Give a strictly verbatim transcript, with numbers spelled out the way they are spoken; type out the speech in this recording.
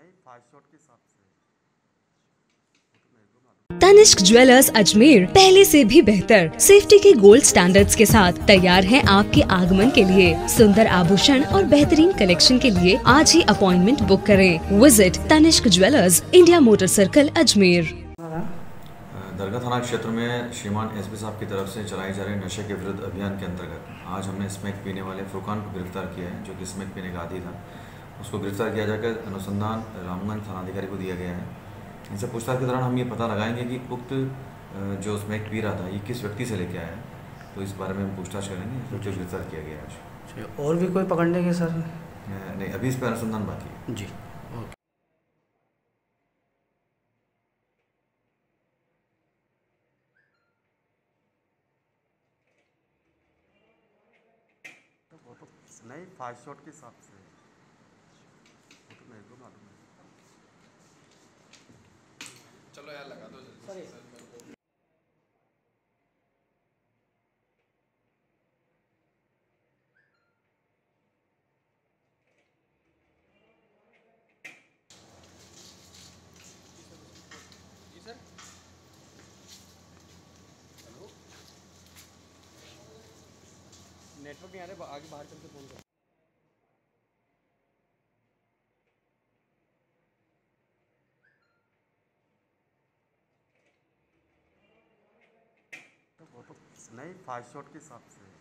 नहीं, fast shot के हिसाब से वो तो मेरे को मालूम। तनिष्क ज्वेलर्स अजमेर पहले से भी बेहतर सेफ्टी के गोल्ड स्टैंडर्ड्स के साथ तैयार हैं आपके आगमन के लिए। सुंदर आभूषण और बेहतरीन कलेक्शन के लिए आज ही अपॉइंटमेंट बुक करें। Visit Tanishq jewellers, India motor circle, Ajmer. दरगाह थाना क्षेत्र में श्रीमान एसपी साहब की तरफ से चलाए जा रहे नशे के विरुद्ध अभियान के अंतर्गत आज हमने स्मैक पीने वाले फुरकान को गिरफ्तार किया है, जो कि स्मैक पीने का आदी था। उसको गिरफ्तार किया जाकर अनुसंधान रामगंज थानाधिकारी को दिया गया है। इनसे पूछताछ के दौरान हम ये पता लगाएंगे कि उक्त जो स्मैक पी रहा था ये किस व्यक्ति से लेके आया है, तो इस बारे में हम पूछताछ करेंगे। जो गिरफ्तार किया गया है आज। और भी कोई पकड़ने के सर? नहीं, अभी इस पर अनुसंधान बाकी है जी। वो तो नहीं, फास्ट शॉट के हिसाब से वो तो मेरे को मालूम है। चलो यार लगा दो जल्दी से। जी सर, हेलो, नेटवर्क नहीं आ रहा, आगे बाहर चल के फोन करो। वो तो नहीं, फास्ट शॉट के हिसाब से